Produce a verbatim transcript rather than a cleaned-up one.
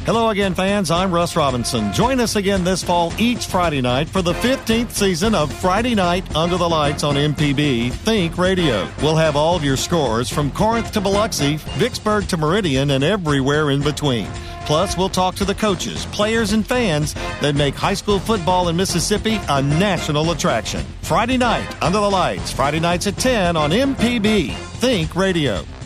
Hello again, fans. I'm Russ Robinson. Join us again this fall each Friday night for the fifteenth season of Friday Night Under the Lights on M P B Think Radio. We'll have all of your scores from Corinth to Biloxi, Vicksburg to Meridian, and everywhere in between. Plus, we'll talk to the coaches, players, and fans that make high school football in Mississippi a national attraction. Friday Night Under the Lights, Friday nights at ten on M P B Think Radio.